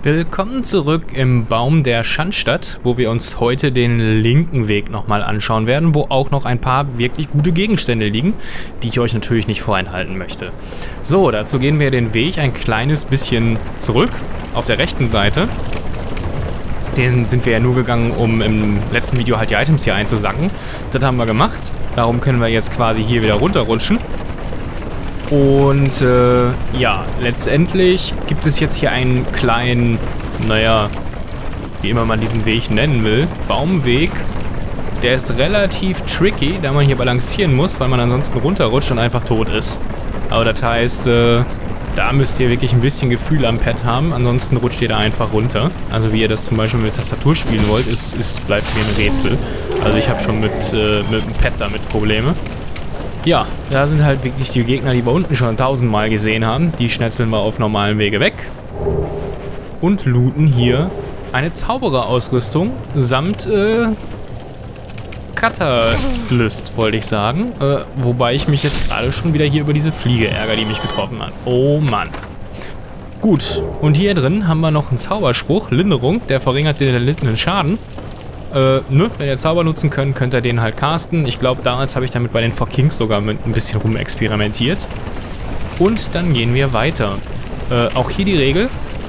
Willkommen zurück im Baum der Schandstadt, wo wir uns heute den linken Weg nochmal anschauen werden, wo auch noch ein paar wirklich gute Gegenstände liegen, die ich euch natürlich nicht vorenthalten möchte. So, dazu gehen wir den Weg ein kleines bisschen zurück, auf der rechten Seite. Den sind wir ja nur gegangen, um im letzten Video halt die Items hier einzusacken. Das haben wir gemacht, darum können wir jetzt quasi hier wieder runterrutschen. Und ja, letztendlich gibt es jetzt hier einen kleinen, naja, wie immer man diesen Weg nennen will, Baumweg. Der ist relativ tricky, da man hier balancieren muss, weil man ansonsten runterrutscht und einfach tot ist. Aber das heißt, da müsst ihr wirklich ein bisschen Gefühl am Pad haben, ansonsten rutscht ihr da einfach runter. Also wie ihr das zum Beispiel mit Tastatur spielen wollt, bleibt mir ein Rätsel. Also ich habe schon mit dem Pad damit Probleme. Ja, da sind halt wirklich die Gegner, die wir unten schon 1000-mal gesehen haben. Die schnetzeln wir auf normalem Wege weg. Und looten hier eine Zaubererausrüstung samt Katalyst, wollte ich sagen. Wobei ich mich jetzt gerade schon wieder hier über diese Fliege ärgere, die mich getroffen hat. Oh Mann. Gut, und hier drin haben wir noch einen Zauberspruch, Linderung, der verringert den erlittenen Schaden. Wenn ihr Zauber nutzen könnt, könnt ihr den halt casten. Ich glaube, damals habe ich damit bei den Four Kings sogar mit ein bisschen rumexperimentiert. Und dann gehen wir weiter. Auch hier die Regel.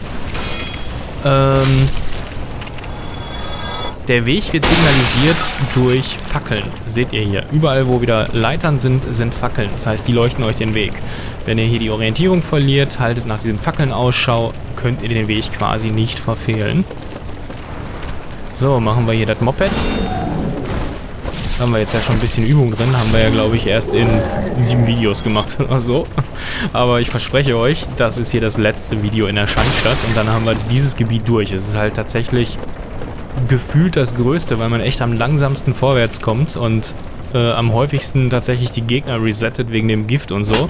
Der Weg wird signalisiert durch Fackeln. Seht ihr hier. Überall, wo wieder Leitern sind, sind Fackeln. Das heißt, die leuchten euch den Weg. Wenn ihr hier die Orientierung verliert, haltet nach diesen Fackeln Ausschau, könnt ihr den Weg quasi nicht verfehlen. So, machen wir hier das Moped. Da haben wir jetzt ja schon ein bisschen Übung drin. Haben wir ja, glaube ich, erst in 7 Videos gemacht oder so. Aber ich verspreche euch, das ist hier das letzte Video in der Schandstadt. Und dann haben wir dieses Gebiet durch. Es ist halt tatsächlich gefühlt das Größte, weil man echt am langsamsten vorwärts kommt. Und am häufigsten tatsächlich die Gegner resettet wegen dem Gift und so.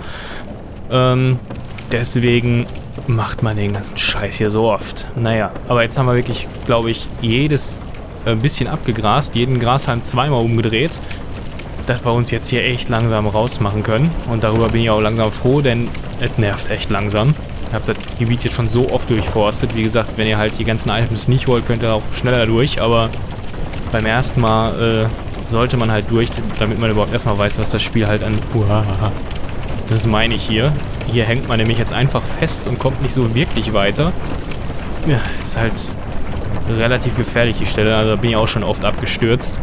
Deswegen macht man den ganzen Scheiß hier so oft. Naja, aber jetzt haben wir wirklich, glaube ich, jedes bisschen abgegrast, jeden Grashalm zweimal umgedreht, dass wir uns jetzt hier echt langsam rausmachen können. Und darüber bin ich auch langsam froh, denn es nervt echt langsam. Ich habe das Gebiet jetzt schon so oft durchforstet. Wie gesagt, wenn ihr halt die ganzen Items nicht wollt, könnt ihr auch schneller durch. Aber beim ersten Mal sollte man halt durch, damit man überhaupt erstmal weiß, was das Spiel halt an... Das meine ich hier. Hier hängt man nämlich jetzt einfach fest und kommt nicht so wirklich weiter. Ja, ist halt relativ gefährlich, die Stelle. Also da bin ich auch schon oft abgestürzt.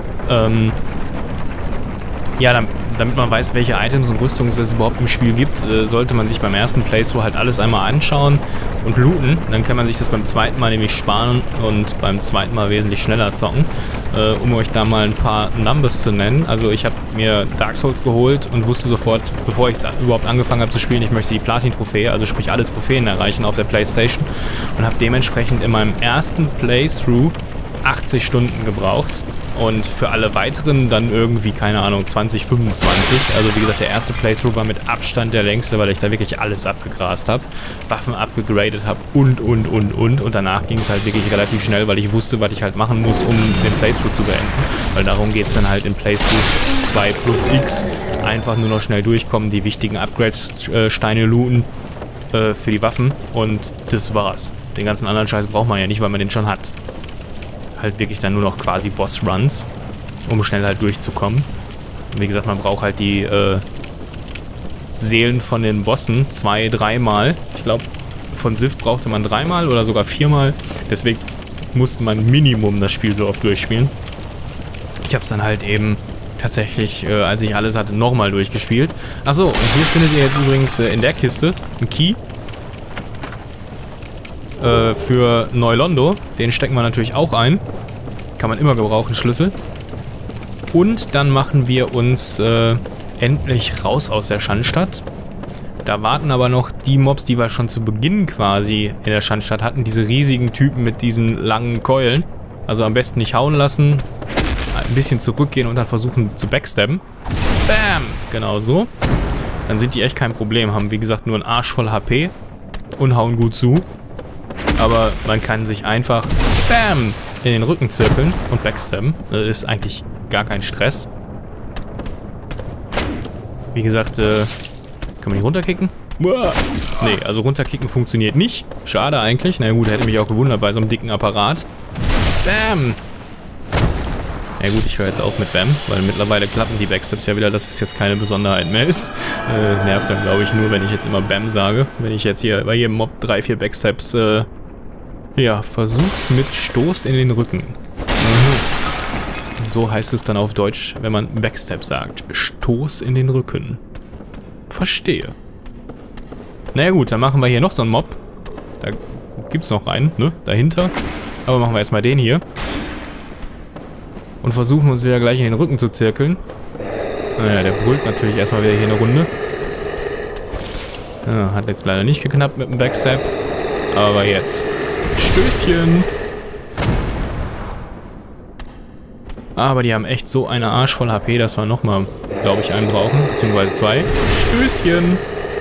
Ja, damit man weiß, welche Items und Rüstungen es überhaupt im Spiel gibt, sollte man sich beim ersten Playthrough halt alles einmal anschauen und looten. Dann kann man sich das beim zweiten Mal nämlich sparen und beim zweiten Mal wesentlich schneller zocken. Um euch da mal ein paar Numbers zu nennen. Also ich habe mir Dark Souls geholt und wusste sofort, bevor ich es überhaupt angefangen habe zu spielen, ich möchte die Platin-Trophäe, also sprich alle Trophäen erreichen auf der Playstation. Und habe dementsprechend in meinem ersten Playthrough 80 Stunden gebraucht. Und für alle weiteren dann irgendwie, keine Ahnung, 20, 25. Also wie gesagt, der erste Playthrough war mit Abstand der längste, weil ich da wirklich alles abgegrast habe. Waffen abgegradet habe und. Und danach ging es halt wirklich relativ schnell, weil ich wusste, was ich halt machen muss, um den Playthrough zu beenden. Weil darum geht es dann halt in Playthrough 2 plus X. Einfach nur noch schnell durchkommen, die wichtigen Upgrade-Steine looten für die Waffen. Und das war's. Den ganzen anderen Scheiß braucht man ja nicht, weil man den schon hat. Halt wirklich dann nur noch quasi Boss-Runs, um schnell halt durchzukommen. Und wie gesagt, man braucht halt die Seelen von den Bossen 2-, 3-mal. Ich glaube, von Sif brauchte man 3-mal oder sogar 4-mal. Deswegen musste man Minimum das Spiel so oft durchspielen. Ich habe es dann halt eben tatsächlich, als ich alles hatte, nochmal durchgespielt. Achso, und hier findet ihr jetzt übrigens in der Kiste einen Key. Für Neulondo. Den stecken wir natürlich auch ein. Kann man immer gebrauchen, Schlüssel. Und dann machen wir uns endlich raus aus der Schandstadt. Da warten aber noch die Mobs, die wir schon zu Beginn quasi in der Schandstadt hatten. Diese riesigen Typen mit diesen langen Keulen. Also am besten nicht hauen lassen. Ein bisschen zurückgehen und dann versuchen zu backstabben. Bam! Genau so. Dann sind die echt kein Problem. Haben wie gesagt nur einen Arsch voll HP. Und hauen gut zu. Aber man kann sich einfach BAM in den Rücken zirkeln und backstabben. Das ist eigentlich gar kein Stress. Wie gesagt, kann man nicht runterkicken? Nee, also runterkicken funktioniert nicht. Schade eigentlich. Na gut, hätte mich auch gewundert bei so einem dicken Apparat. Bam! Na gut, ich höre jetzt auf mit Bam, weil mittlerweile klappen die Backsteps ja wieder, dass es jetzt keine Besonderheit mehr ist. Nervt dann, glaube ich, nur, wenn ich jetzt immer Bam sage. Wenn ich jetzt hier bei jedem Mob 3, 4 Backsteps, ja, versuch's mit Stoß in den Rücken. So heißt es dann auf Deutsch, wenn man Backstep sagt. Stoß in den Rücken. Verstehe. Naja gut, dann machen wir hier noch so einen Mob. Da gibt's noch einen, ne? Dahinter. Aber machen wir erstmal den hier. Und versuchen uns wieder gleich in den Rücken zu zirkeln. Naja, der brüllt natürlich erstmal wieder hier eine Runde. Ja, hat jetzt leider nicht geknappt mit dem Backstep. Aber jetzt. Stößchen! Aber die haben echt so eine Arsch voll HP, dass wir nochmal, glaube ich, einen brauchen. Beziehungsweise 2. Stößchen!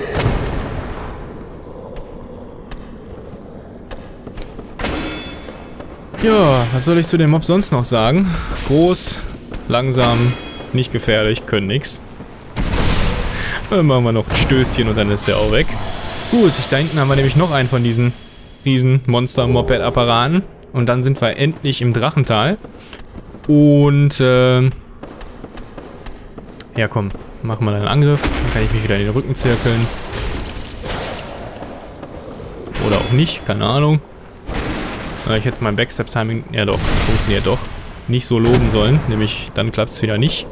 Ja, was soll ich zu dem Mob sonst noch sagen? Groß, langsam, nicht gefährlich, können nix. Dann machen wir noch ein Stößchen und dann ist der auch weg. Gut, da hinten haben wir nämlich noch einen von diesen riesen Monster-Moped-Apparaten. Und dann sind wir endlich im Drachental. Und, ja komm, machen wir einen Angriff. Dann kann ich mich wieder in den Rücken zirkeln. Oder auch nicht, keine Ahnung. Ich hätte mein Backstep-Timing, ja doch, funktioniert doch, nicht so loben sollen. Nämlich, dann klappt es wieder nicht.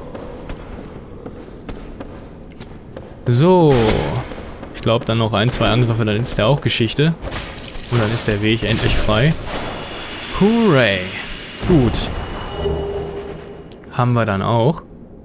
So. Ich glaube, dann noch 1, 2 Angriffe, dann ist der auch Geschichte. Und dann ist der Weg endlich frei. Hooray. Gut. Haben wir dann auch.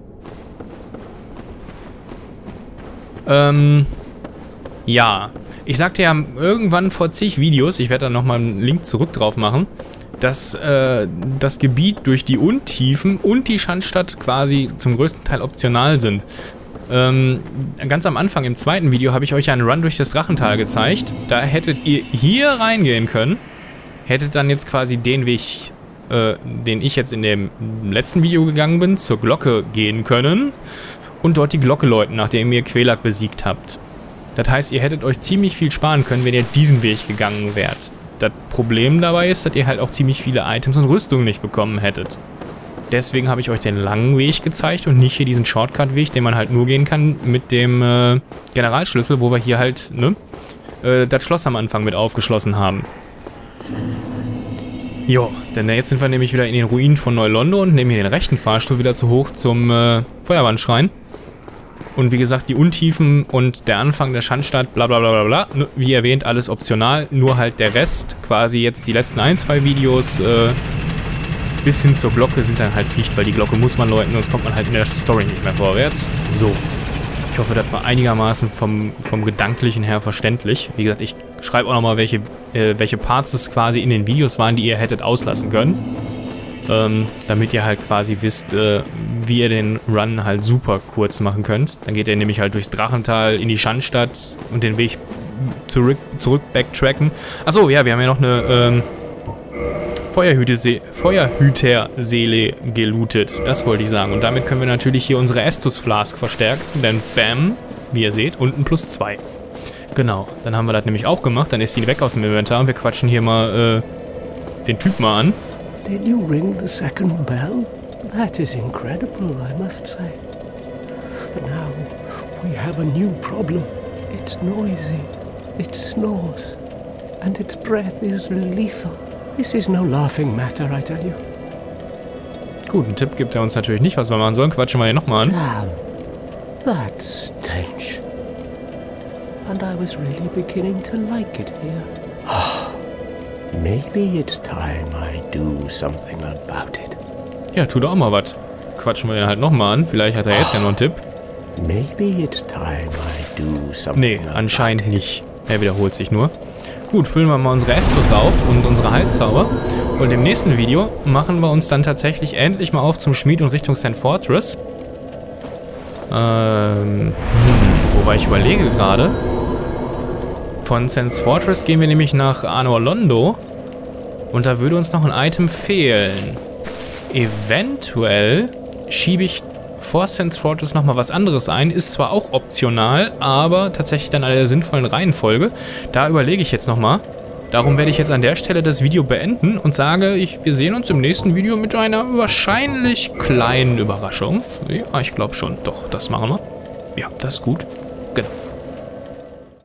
Ja. Ich sagte ja irgendwann vor zig Videos, ich werde da nochmal einen Link zurück drauf machen, dass das Gebiet durch die Untiefen und die Schandstadt quasi zum größten Teil optional sind. Ganz am Anfang im zweiten Video habe ich euch einen Run durch das Drachental gezeigt. Da hättet ihr hier reingehen können, hättet dann jetzt quasi den Weg, den ich jetzt in dem letzten Video gegangen bin, zur Glocke gehen können und dort die Glocke läuten, nachdem ihr Quelak besiegt habt. Das heißt, ihr hättet euch ziemlich viel sparen können, wenn ihr diesen Weg gegangen wärt. Das Problem dabei ist, dass ihr halt auch ziemlich viele Items und Rüstungen nicht bekommen hättet. Deswegen habe ich euch den langen Weg gezeigt und nicht hier diesen Shortcut-Weg, den man halt nur gehen kann mit dem Generalschlüssel, wo wir hier halt, ne, das Schloss am Anfang mit aufgeschlossen haben. Jo, denn jetzt sind wir nämlich wieder in den Ruinen von Neu-Londo und nehmen hier den rechten Fahrstuhl wieder zu hoch zum Feuerwandschrein. Und wie gesagt, die Untiefen und der Anfang der Schandstadt, bla bla bla bla bla, wie erwähnt, alles optional, nur halt der Rest, quasi jetzt die letzten 1, 2 Videos, bis hin zur Glocke sind dann halt Pflicht, weil die Glocke muss man läuten, sonst kommt man halt in der Story nicht mehr vorwärts. So. Ich hoffe, das war einigermaßen vom Gedanklichen her verständlich. Wie gesagt, ich schreibe auch nochmal, welche Parts es quasi in den Videos waren, die ihr hättet auslassen können. Damit ihr halt quasi wisst, wie ihr den Run halt super kurz machen könnt. Dann geht ihr nämlich halt durchs Drachental in die Schandstadt und den Weg zurück backtracken. Achso, ja, wir haben ja noch eine Feuerhüterseele gelootet. Das wollte ich sagen. Und damit können wir natürlich hier unsere Estus Flask verstärken. Denn bam, wie ihr seht, unten +2. Genau, dann haben wir das nämlich auch gemacht. Dann ist die weg aus dem Inventar und wir quatschen hier mal den Typ mal an. Did you ring the second bell? That is incredible, I must say. But now we have a new problem. It's noisy, it snores, and its breath is lethal. This is no laughing matter, I tell you. Gut, einen Tipp gibt er uns natürlich nicht, was wir machen sollen. Quatschen wir hier nochmal an. Damn, that's stench. And I was really beginning to like it here. Maybe it's time I do something about it. Ja, tu doch auch mal was. Quatschen wir den halt nochmal an. Vielleicht hat er jetzt ja noch einen Tipp. Maybe it's time I do something. Nee, anscheinend nicht. Er wiederholt sich nur. Gut, füllen wir mal unsere Estus auf und unsere Heilzauber. Und im nächsten Video machen wir uns dann tatsächlich endlich mal auf zum Schmied und Richtung St. Fortress. Wobei ich überlege gerade. Von St. Fortress gehen wir nämlich nach Neu-Londo. Und da würde uns noch ein Item fehlen. Eventuell schiebe ich vor Sense Fortress nochmal was anderes ein. Ist zwar auch optional, aber tatsächlich dann in der sinnvollen Reihenfolge. Da überlege ich jetzt nochmal. Darum werde ich jetzt an der Stelle das Video beenden und sage, wir sehen uns im nächsten Video mit einer wahrscheinlich kleinen Überraschung. Ja, ich glaube schon. Doch, das machen wir. Ja, das ist gut. Genau.